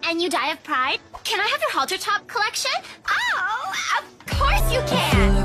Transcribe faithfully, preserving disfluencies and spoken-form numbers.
And you die of pride? Can I have your halter top collection? Oh, of course you can!